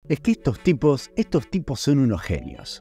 Es que estos tipos son unos genios.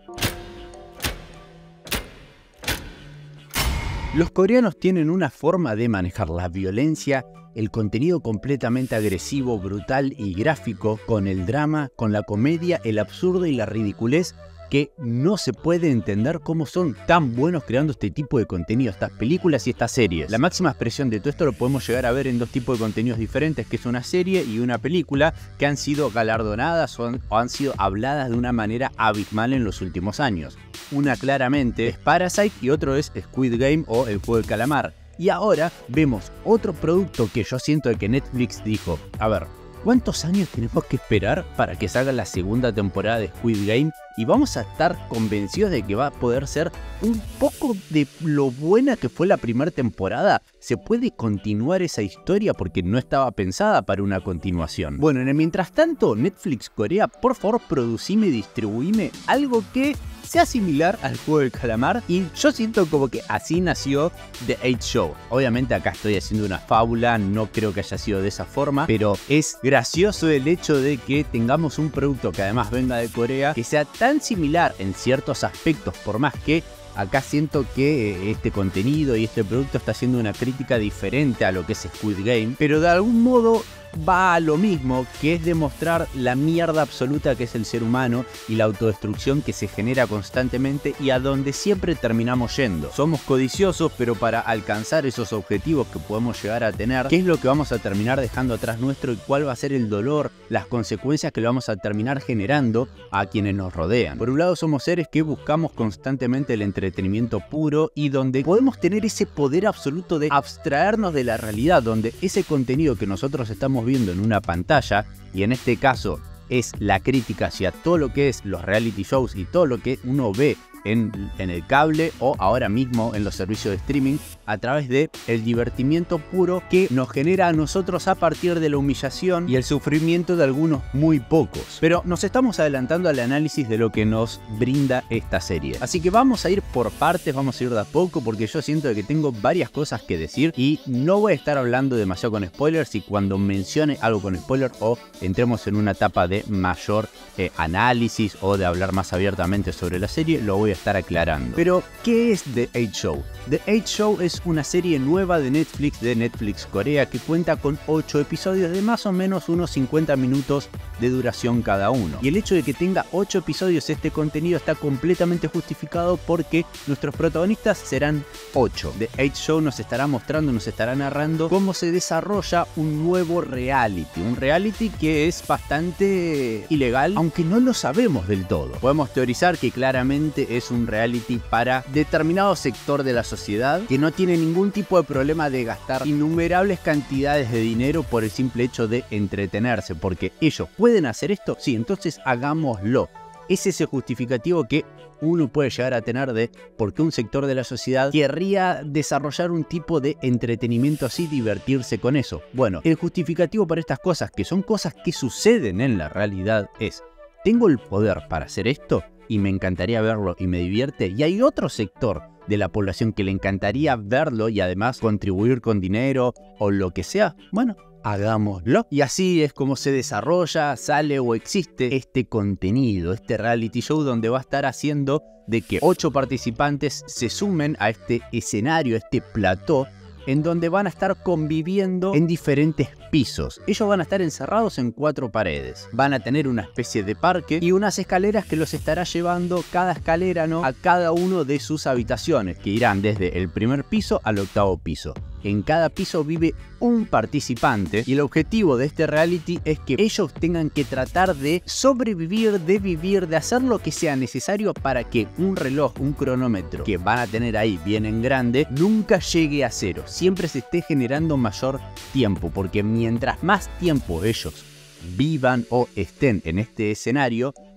Los coreanos tienen una forma de manejar la violencia, el contenido completamente agresivo, brutal y gráfico, con el drama, con la comedia, el absurdo y la ridiculez, que no se puede entender cómo son tan buenos creando este tipo de contenido, estas películas y estas series. La máxima expresión de todo esto lo podemos llegar a ver en dos tipos de contenidos diferentes, que es una serie y una película, que han sido galardonadas o han sido habladas de una manera abismal en los últimos años. Una claramente es Parasite y otro es Squid Game o El Juego del Calamar. Y ahora vemos otro producto que yo siento de que Netflix dijo, a ver, ¿cuántos años tenemos que esperar para que salga la segunda temporada de Squid Game? Y vamos a estar convencidos de que va a poder ser un poco de lo buena que fue la primera temporada. ¿Se puede continuar esa historia? Porque no estaba pensada para una continuación. Bueno, en el mientras tanto, Netflix Corea, por favor, producime y distribuime algo que sea similar al Juego del Calamar, y yo siento como que así nació The 8 Show. Obviamente acá estoy haciendo una fábula, no creo que haya sido de esa forma, pero es gracioso el hecho de que tengamos un producto que además venga de Corea, que sea tan similar en ciertos aspectos, por más que acá siento que este contenido y este producto está haciendo una crítica diferente a lo que es Squid Game, pero de algún modo va a lo mismo, que es demostrar la mierda absoluta que es el ser humano y la autodestrucción que se genera constantemente y a donde siempre terminamos yendo. Somos codiciosos, pero para alcanzar esos objetivos que podemos llegar a tener, ¿qué es lo que vamos a terminar dejando atrás nuestro y cuál va a ser el dolor, las consecuencias que le vamos a terminar generando a quienes nos rodean? Por un lado, somos seres que buscamos constantemente el entretenimiento puro y donde podemos tener ese poder absoluto de abstraernos de la realidad, donde ese contenido que nosotros estamos viendo en una pantalla, y en este caso es la crítica hacia todo lo que es los reality shows y todo lo que uno ve en el cable o ahora mismo en los servicios de streaming, a través de el divertimiento puro que nos genera a nosotros a partir de la humillación y el sufrimiento de algunos muy pocos. Pero nos estamos adelantando al análisis de lo que nos brinda esta serie, así que vamos a ir por partes, vamos a ir de a poco, porque yo siento que tengo varias cosas que decir y no voy a estar hablando demasiado con spoilers, y cuando mencione algo con spoiler o entremos en una etapa de mayor análisis o de hablar más abiertamente sobre la serie, lo voy a estar aclarando. Pero, ¿qué es The 8 Show? The 8 Show es una serie nueva de Netflix Corea, que cuenta con 8 episodios de más o menos unos 50 minutos de duración cada uno. Y el hecho de que tenga 8 episodios, este contenido está completamente justificado porque nuestros protagonistas serán 8. The 8 Show nos estará mostrando, nos estará narrando cómo se desarrolla un nuevo reality. Un reality que es bastante ilegal, aunque no lo sabemos del todo. Podemos teorizar que claramente es un reality para determinado sector de la sociedad que no tiene ningún tipo de problema de gastar innumerables cantidades de dinero por el simple hecho de entretenerse, porque ellos pueden hacer esto, sí, entonces hagámoslo. Es ese justificativo que uno puede llegar a tener de por qué un sector de la sociedad querría desarrollar un tipo de entretenimiento así, divertirse con eso. Bueno, el justificativo para estas cosas, que son cosas que suceden en la realidad, es: tengo el poder para hacer esto y me encantaría verlo y me divierte, y hay otro sector de la población que le encantaría verlo y además contribuir con dinero o lo que sea. Bueno, hagámoslo. Y así es como se desarrolla, sale o existe este contenido, este reality show, donde va a estar haciendo de que 8 participantes se sumen a este escenario, a este plató, en donde van a estar conviviendo en diferentes pisos. Ellos van a estar encerrados en 4 paredes. Van a tener una especie de parque y unas escaleras que los estará llevando cada escalera, ¿no?, a cada uno de sus habitaciones, que irán desde el primer piso al 8º piso. En cada piso vive un participante y el objetivo de este reality es que ellos tengan que tratar de sobrevivir, de vivir, de hacer lo que sea necesario para que un reloj, un cronómetro que van a tener ahí bien en grande, nunca llegue a 0. Siempre se esté generando mayor tiempo, porque mientras más tiempo ellos vivan o estén en este escenario,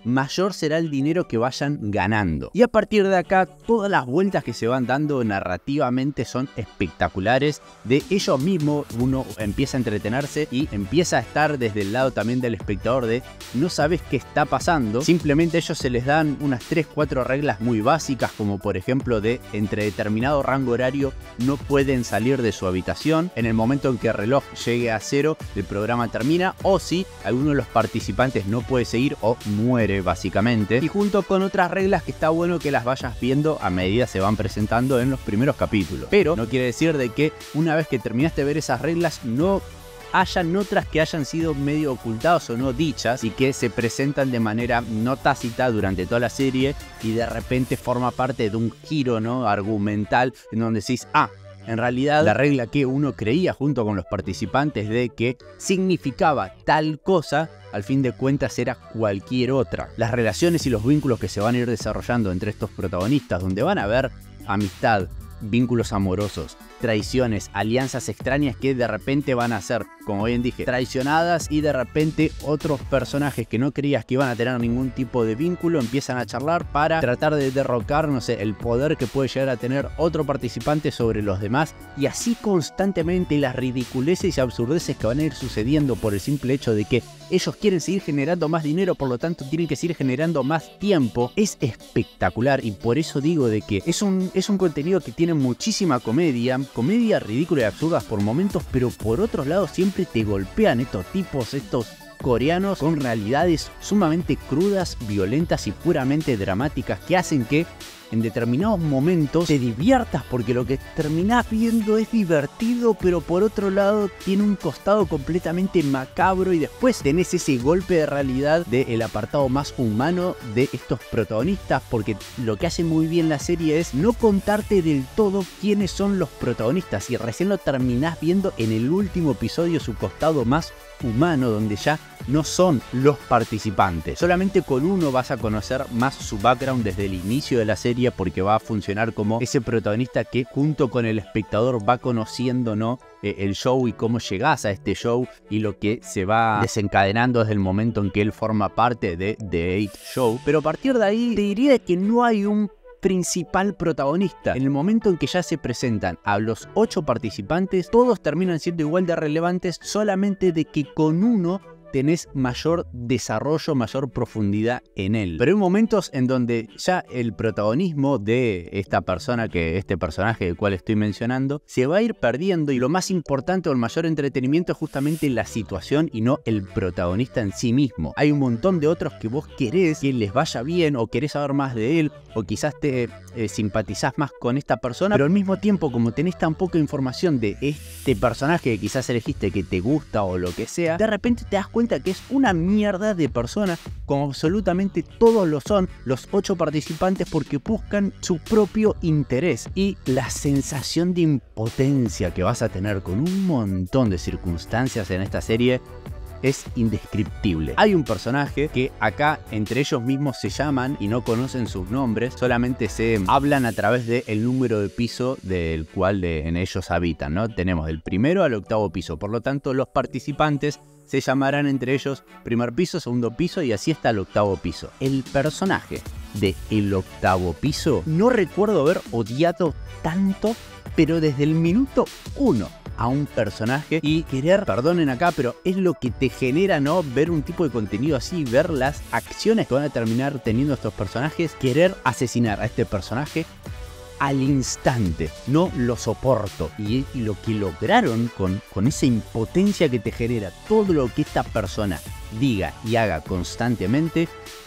mayor será el dinero que vayan ganando. Y a partir de acá, todas las vueltas que se van dando narrativamente son espectaculares. De ellos mismos uno empieza a entretenerse y empieza a estar desde el lado también del espectador de no sabes qué está pasando. Simplemente a ellos se les dan unas 3-4 reglas muy básicas, como por ejemplo de entre determinado rango horario no pueden salir de su habitación. En el momento en que el reloj llegue a 0, el programa termina, o si alguno de los participantes no puede seguir o muere básicamente. Y junto con otras reglas que está bueno que las vayas viendo a medida se van presentando en los primeros capítulos. Pero no quiere decir de que una vez que terminaste de ver esas reglas no hayan otras que hayan sido medio ocultadas o no dichas y que se presentan de manera no tácita durante toda la serie y de repente forma parte de un giro, ¿no?, argumental en donde decís, en realidad la regla que uno creía junto con los participantes de que significaba tal cosa, al fin de cuentas era cualquier otra. Las relaciones y los vínculos que se van a ir desarrollando entre estos protagonistas, donde van a haber amistad, vínculos amorosos, traiciones, alianzas extrañas que de repente van a ser, como bien dije, traicionadas, y de repente otros personajes que no creías que iban a tener ningún tipo de vínculo empiezan a charlar para tratar de derrocar, no sé, el poder que puede llegar a tener otro participante sobre los demás, y así constantemente las ridiculeces y absurdeces que van a ir sucediendo por el simple hecho de que ellos quieren seguir generando más dinero, por lo tanto tienen que seguir generando más tiempo. Es espectacular y por eso digo de que es un contenido que tiene muchísima comedia ridícula y absurdas por momentos, pero por otro lado siempre te golpean estos tipos, estos coreanos, con realidades sumamente crudas, violentas y puramente dramáticas que hacen que en determinados momentos te diviertas, porque lo que terminás viendo es divertido, pero por otro lado tiene un costado completamente macabro, y después tenés ese golpe de realidad del apartado más humano de estos protagonistas, porque lo que hace muy bien la serie es no contarte del todo quiénes son los protagonistas, y recién lo terminás viendo en el último episodio su costado más humano, donde ya no son los participantes. Solamente con uno vas a conocer más su background desde el inicio de la serie, porque va a funcionar como ese protagonista que junto con el espectador va conociendo, ¿no?, el show y cómo llegás a este show y lo que se va desencadenando desde el momento en que él forma parte de The 8 Show. Pero a partir de ahí te diría que no hay un principal protagonista. En el momento en que ya se presentan a los 8 participantes, todos terminan siendo igual de relevantes, solamente de que con uno tenés mayor desarrollo, mayor profundidad en él. Pero hay momentos en donde ya el protagonismo de esta persona, este personaje del cual estoy mencionando, se va a ir perdiendo, y lo más importante o el mayor entretenimiento es justamente la situación y no el protagonista en sí mismo. Hay un montón de otros que vos querés que les vaya bien, o querés saber más de él, o quizás te simpatizás más con esta persona, pero al mismo tiempo, como tenés tan poca información de este personaje que quizás elegiste que te gusta o lo que sea, de repente te das cuenta que es una mierda de persona, como absolutamente todos lo son los 8 participantes, porque buscan su propio interés, y la sensación de impotencia que vas a tener con un montón de circunstancias en esta serie es indescriptible. Hay un personaje que acá entre ellos mismos se llaman y no conocen sus nombres, solamente se hablan a través del número de piso del cual en ellos habitan, ¿no? Tenemos del primero al 8º piso, por lo tanto los participantes se llamarán entre ellos primer piso, segundo piso, y así hasta el 8º piso. El personaje de el 8º piso no recuerdo haber odiado tanto, pero desde el minuto 1 a un personaje, y querer, perdonen acá, pero es lo que te genera, ¿no?, ver un tipo de contenido así, ver las acciones que van a terminar teniendo estos personajes, querer asesinar a este personaje al instante. No lo soporto. Y lo que lograron con esa impotencia que te genera todo lo que esta persona diga y haga constantemente,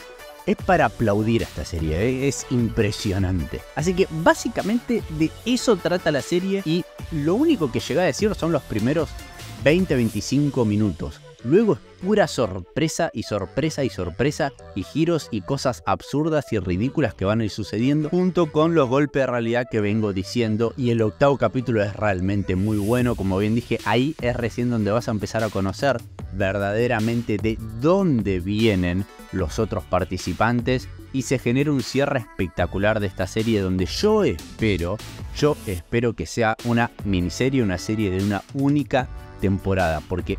es para aplaudir a esta serie, es impresionante. Así que básicamente de eso trata la serie, y lo único que llega a decir son los primeros 20-25 minutos. Luego es pura sorpresa y sorpresa y sorpresa, y giros y cosas absurdas y ridículas que van a ir sucediendo, junto con los golpes de realidad que vengo diciendo. Y el 8º capítulo es realmente muy bueno, como bien dije, ahí es recién donde vas a empezar a conocer verdaderamente de dónde vienen los otros participantes, y se genera un cierre espectacular de esta serie, donde yo espero que sea una miniserie, una serie de una única temporada, porque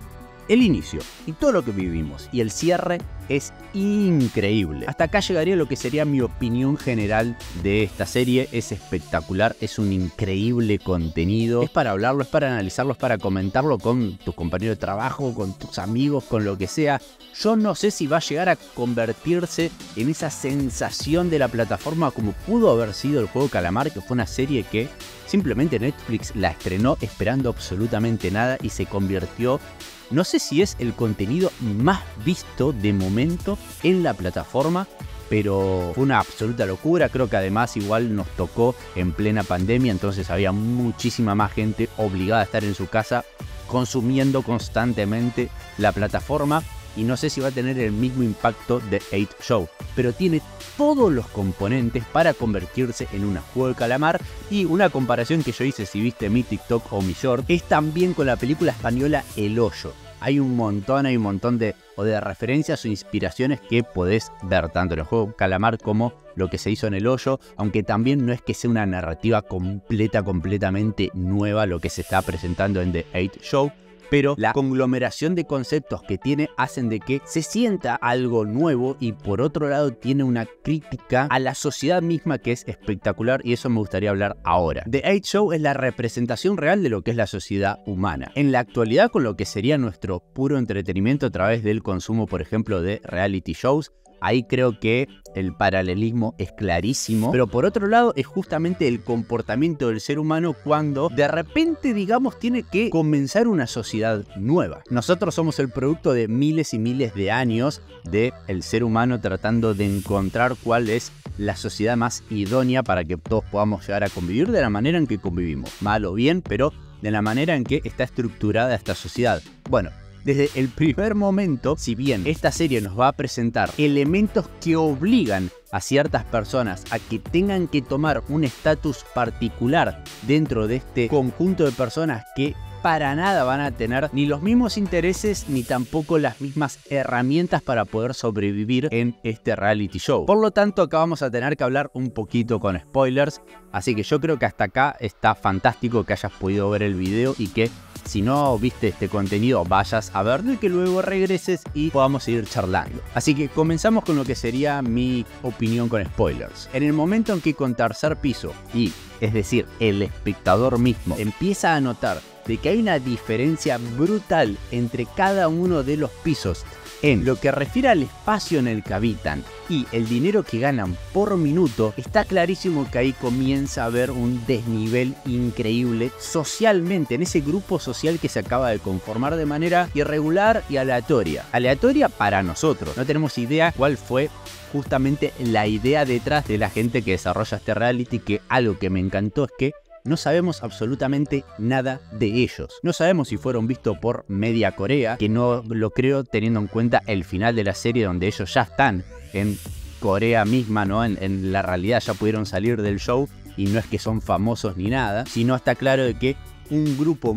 el inicio y todo lo que vivimos y el cierre es increíble. Hasta acá llegaría lo que sería mi opinión general de esta serie. Es espectacular, es un increíble contenido. Es para hablarlo, es para analizarlo, es para comentarlo con tus compañeros de trabajo, con tus amigos, con lo que sea. Yo no sé si va a llegar a convertirse en esa sensación de la plataforma como pudo haber sido el Juego Calamar, que fue una serie que simplemente Netflix la estrenó esperando absolutamente nada y se convirtió, no sé si es el contenido más visto de momento en la plataforma, pero fue una absoluta locura. Creo que además igual nos tocó en plena pandemia, entonces había muchísima más gente obligada a estar en su casa consumiendo constantemente la plataforma. Y no sé si va a tener el mismo impacto de 8 Show, pero tiene todos los componentes para convertirse en un Juego de Calamar. Y una comparación que yo hice, si viste mi TikTok o mi short, es también con la película española El Hoyo. Hay un montón de referencias o inspiraciones que podés ver tanto en el Juego Calamar como lo que se hizo en El Hoyo, aunque también no es que sea una narrativa completamente nueva lo que se está presentando en The 8 Show, pero la conglomeración de conceptos que tiene hacen de que se sienta algo nuevo y por otro lado tiene una crítica a la sociedad misma que es espectacular, y eso me gustaría hablar ahora. The 8 Show es la representación real de lo que es la sociedad humana. En la actualidad, con lo que sería nuestro puro entretenimiento a través del consumo, por ejemplo, de reality shows, ahí creo que el paralelismo es clarísimo, pero por otro lado es justamente el comportamiento del ser humano cuando de repente, digamos, tiene que comenzar una sociedad nueva. Nosotros somos el producto de miles y miles de años del ser humano tratando de encontrar cuál es la sociedad más idónea para que todos podamos llegar a convivir de la manera en que convivimos, mal o bien, pero de la manera en que está estructurada esta sociedad. Bueno, desde el primer momento, si bien esta serie nos va a presentar elementos que obligan a ciertas personas a que tengan que tomar un estatus particular dentro de este conjunto de personas que para nada van a tener ni los mismos intereses ni tampoco las mismas herramientas para poder sobrevivir en este reality show. Por lo tanto, acá vamos a tener que hablar un poquito con spoilers, así que yo creo que hasta acá está fantástico que hayas podido ver el video y que si no viste este contenido vayas a verlo y que luego regreses y podamos seguir charlando. Así que comenzamos con lo que sería mi opinión con spoilers. En el momento en que con Tercer Piso y, es decir, el espectador mismo empieza a notar de que hay una diferencia brutal entre cada uno de los pisos en lo que refiere al espacio en el que habitan y el dinero que ganan por minuto, está clarísimo que ahí comienza a haber un desnivel increíble socialmente en ese grupo social que se acaba de conformar de manera irregular y aleatoria. Aleatoria para nosotros, no tenemos idea cuál fue justamente la idea detrás de la gente que desarrolla este reality, que algo que me encantó es que no sabemos absolutamente nada de ellos. No sabemos si fueron vistos por Media Corea, que no lo creo teniendo en cuenta el final de la serie donde ellos ya están en Corea misma, ¿no? En la realidad ya pudieron salir del show y no es que son famosos ni nada, sino está claro de que un grupo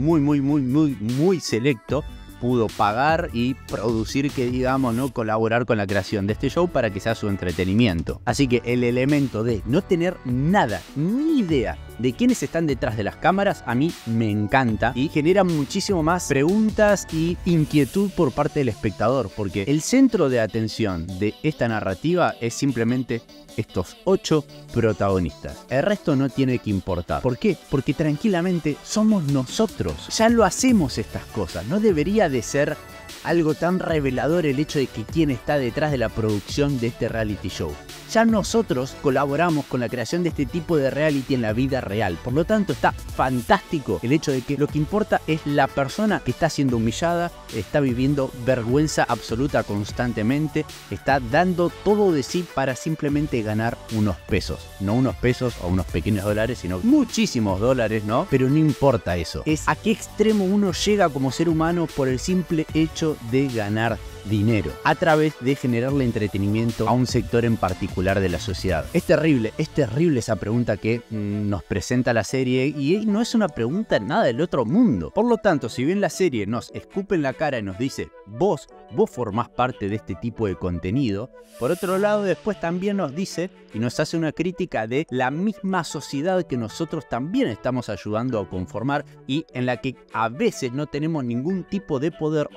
muy selecto pudo pagar y producir, que digamos, ¿no? Colaborar con la creación de este show para que sea su entretenimiento. Así que el elemento de no tener nada, ni idea de quiénes están detrás de las cámaras, a mí me encanta y genera muchísimo más preguntas y inquietud por parte del espectador, porque el centro de atención de esta narrativa es simplemente estos 8 protagonistas. El resto no tiene que importar. ¿Por qué? Porque tranquilamente somos nosotros. Ya lo hacemos estas cosas. No debería de ser algo tan revelador el hecho de que quién está detrás de la producción de este reality show. Ya nosotros colaboramos con la creación de este tipo de reality en la vida real. Por lo tanto, está fantástico el hecho de que lo que importa es la persona que está siendo humillada, está viviendo vergüenza absoluta constantemente, está dando todo de sí para simplemente ganar unos pesos. No unos pesos o unos pequeños dólares, sino muchísimos dólares, ¿no? Pero no importa eso. Es a qué extremo uno llega como ser humano por el simple hecho de ganar dinero, a través de generarle entretenimiento a un sector en particular de la sociedad. Es terrible esa pregunta que nos presenta la serie, y no es una pregunta nada del otro mundo. Por lo tanto, si bien la serie nos escupe en la cara y nos dice vos formás parte de este tipo de contenido, por otro lado después también nos dice y nos hace una crítica de la misma sociedad que nosotros también estamos ayudando a conformar y en la que a veces no tenemos ningún tipo de poder o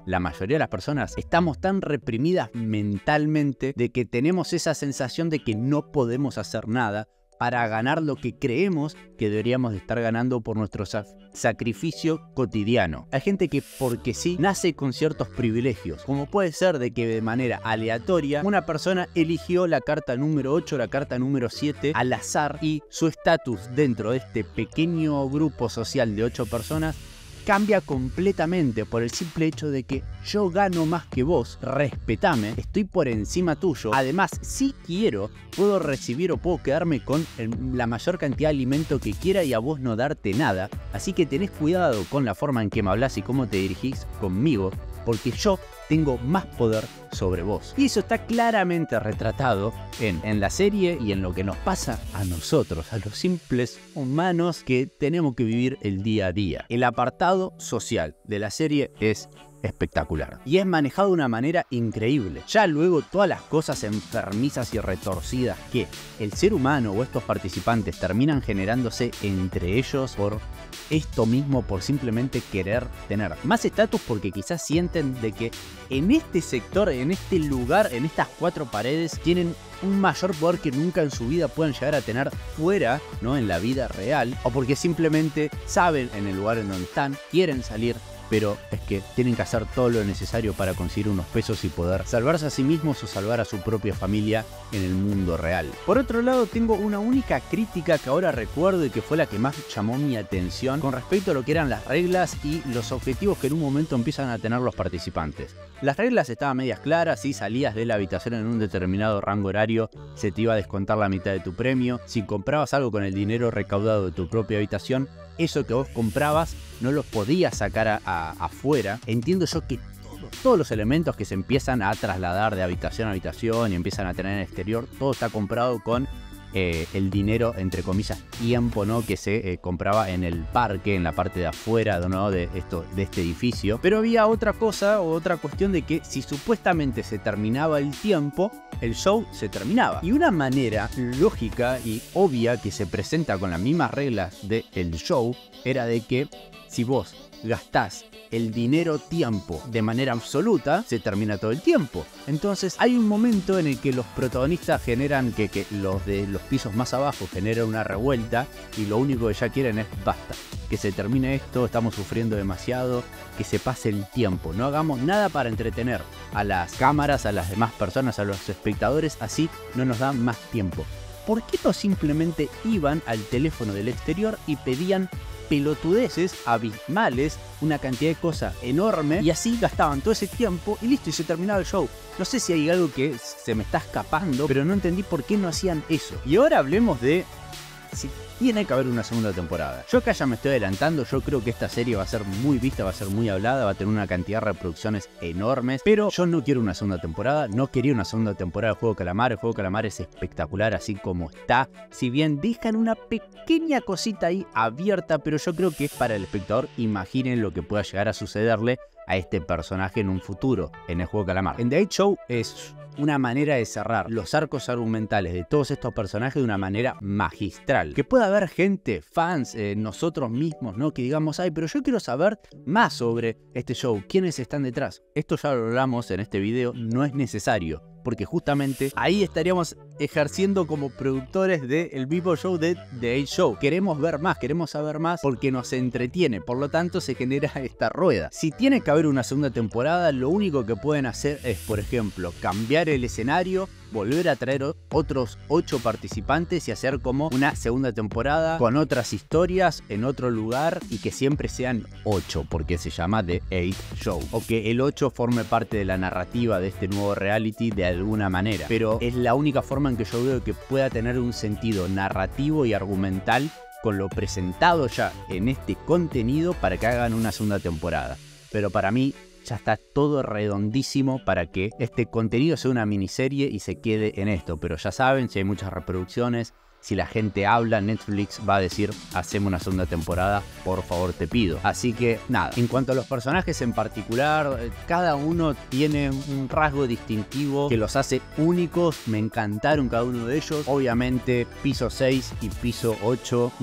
la mayoría de las personas estamos tan reprimidas mentalmente de que tenemos esa sensación de que no podemos hacer nada para ganar lo que creemos que deberíamos de estar ganando por nuestro sacrificio cotidiano. Hay gente que porque sí nace con ciertos privilegios, como puede ser de que de manera aleatoria una persona eligió la carta número 8, la carta número 7 al azar y su estatus dentro de este pequeño grupo social de 8 personas cambia completamente por el simple hecho de que yo gano más que vos, respetame, estoy por encima tuyo, además si quiero puedo recibir o puedo quedarme con la mayor cantidad de alimento que quiera y a vos no darte nada, así que tenés cuidado con la forma en que me hablas y cómo te dirigís conmigo, porque yo tengo más poder sobre vos. Y eso está claramente retratado en la serie y en lo que nos pasa a nosotros, a los simples humanos que tenemos que vivir el día a día. El apartado social de la serie es espectacular y es manejado de una manera increíble. Ya luego todas las cosas enfermizas y retorcidas que el ser humano o estos participantes terminan generándose entre ellos por esto mismo, por simplemente querer tener más estatus, porque quizás sienten de que en este sector, en este lugar, en estas 4 paredes tienen un mayor poder que nunca en su vida puedan llegar a tener fuera, ¿no? En la vida real, o porque simplemente saben en el lugar en donde están, quieren salir, pero es que tienen que hacer todo lo necesario para conseguir unos pesos y poder salvarse a sí mismos o salvar a su propia familia en el mundo real. Por otro lado, tengo una única crítica que ahora recuerdo y que fue la que más llamó mi atención con respecto a lo que eran las reglas y los objetivos que en un momento empiezan a tener los participantes. Las reglas estaban medias claras: si salías de la habitación en un determinado rango horario, se te iba a descontar la mitad de tu premio. Si comprabas algo con el dinero recaudado de tu propia habitación, eso que vos comprabas no lo podías sacar afuera. Entiendo yo que todos los elementos que se empiezan a trasladar de habitación a habitación y empiezan a tener en el exterior, todo está comprado con el dinero, entre comillas, tiempo, ¿no? Que se compraba en el parque, en la parte de afuera, ¿no? de este edificio. Pero había otra cosa o otra cuestión de que si supuestamente se terminaba el tiempo, el show se terminaba. Y una manera lógica y obvia que se presenta con las mismas reglas del show era de que si vos gastás el dinero tiempo de manera absoluta, se termina todo el tiempo. Entonces hay un momento en el que los protagonistas generan que los de los pisos más abajo generan una revuelta y lo único que ya quieren es basta, que se termine esto, estamos sufriendo demasiado, que se pase el tiempo, no hagamos nada para entretener a las cámaras, a las demás personas, a los espectadores, así no nos dan más tiempo. ¿Por qué no simplemente iban al teléfono del exterior y pedían pelotudeces abismales, una cantidad de cosas enorme, y así gastaban todo ese tiempo y listo, y se terminaba el show? No sé si hay algo que se me está escapando, pero no entendí por qué no hacían eso. Y ahora hablemos de si tiene que haber una segunda temporada. Yo acá ya me estoy adelantando, yo creo que esta serie va a ser muy vista, va a ser muy hablada, va a tener una cantidad de reproducciones enormes, pero yo no quiero una segunda temporada, no quería una segunda temporada del Juego de Calamar. El Juego de Calamar es espectacular así como está, si bien dejan una pequeña cosita ahí abierta, pero yo creo que es para el espectador. Imaginen lo que pueda llegar a sucederle a este personaje en un futuro en el Juego de Calamar. En The 8 Show es una manera de cerrar los arcos argumentales de todos estos personajes de una manera magistral. Que pueda haber gente, fans, nosotros mismos, ¿no? Que digamos, ay, pero yo quiero saber más sobre este show, quiénes están detrás. Esto ya lo hablamos en este video, no es necesario, porque justamente ahí estaríamos ejerciendo como productores del mismo show de The 8 Show. Queremos ver más, queremos saber más porque nos entretiene, por lo tanto se genera esta rueda. Si tiene que haber una segunda temporada, lo único que pueden hacer es, por ejemplo, cambiar el escenario, volver a traer otros 8 participantes y hacer como una segunda temporada con otras historias en otro lugar y que siempre sean 8 porque se llama The 8 Show, o que el 8 forme parte de la narrativa de este nuevo reality de alguna manera, pero es la única forma en que yo veo que pueda tener un sentido narrativo y argumental con lo presentado ya en este contenido para que hagan una segunda temporada. Pero para mí ya está todo redondísimo para que este contenido sea una miniserie y se quede en esto. Pero ya saben, si hay muchas reproducciones, si la gente habla, Netflix va a decir, hacemos una segunda temporada, por favor te pido. Así que nada, en cuanto a los personajes en particular, cada uno tiene un rasgo distintivo que los hace únicos. Me encantaron cada uno de ellos. Obviamente piso 6 y piso 8, nada.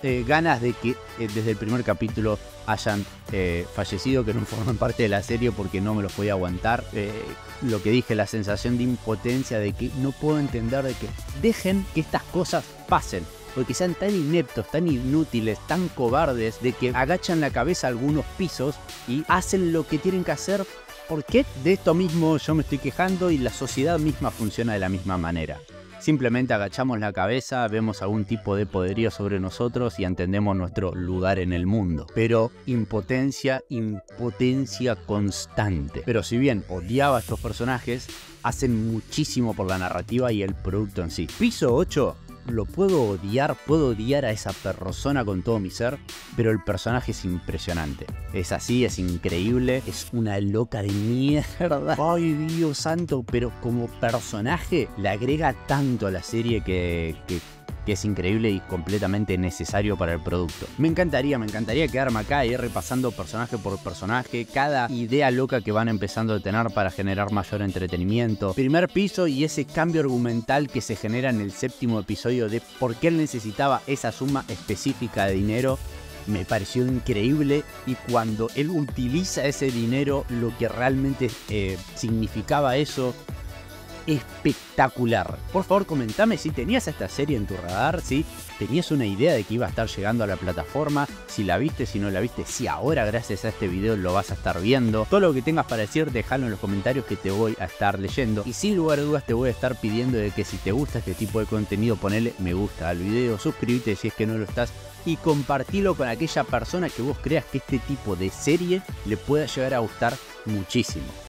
ganas de que desde el primer capítulo hayan fallecido, que no forman parte de la serie porque no me los podía aguantar. Lo que dije, la sensación de impotencia, de que no puedo entender, de que dejen que estas cosas pasen. Porque sean tan ineptos, tan inútiles, tan cobardes, de que agachan la cabeza a algunos pisos y hacen lo que tienen que hacer. ¿Por qué? De esto mismo yo me estoy quejando y la sociedad misma funciona de la misma manera. Simplemente agachamos la cabeza, vemos algún tipo de poderío sobre nosotros y entendemos nuestro lugar en el mundo. Pero impotencia constante. Pero si bien odiaba a estos personajes, hacen muchísimo por la narrativa y el producto en sí. Piso 8. Lo puedo odiar a esa persona con todo mi ser, pero el personaje es impresionante. Es así, es increíble, es una loca de mierda. Ay, Dios santo, pero como personaje le agrega tanto a la serie que es increíble y completamente necesario para el producto. Me encantaría quedarme acá y ir repasando personaje por personaje, cada idea loca que van empezando a tener para generar mayor entretenimiento. Primer piso y ese cambio argumental que se genera en el séptimo episodio de por qué él necesitaba esa suma específica de dinero. Me pareció increíble, y cuando él utiliza ese dinero, lo que realmente significaba eso, espectacular. Por favor, comentame si tenías esta serie en tu radar, si tenías una idea de que iba a estar llegando a la plataforma, si la viste, si no la viste, si ahora gracias a este video lo vas a estar viendo. Todo lo que tengas para decir, déjalo en los comentarios que te voy a estar leyendo. Y sin lugar a dudas te voy a estar pidiendo de que si te gusta este tipo de contenido, ponele me gusta al video, suscríbete si es que no lo estás y compartilo con aquella persona que vos creas que este tipo de serie le pueda llegar a gustar muchísimo.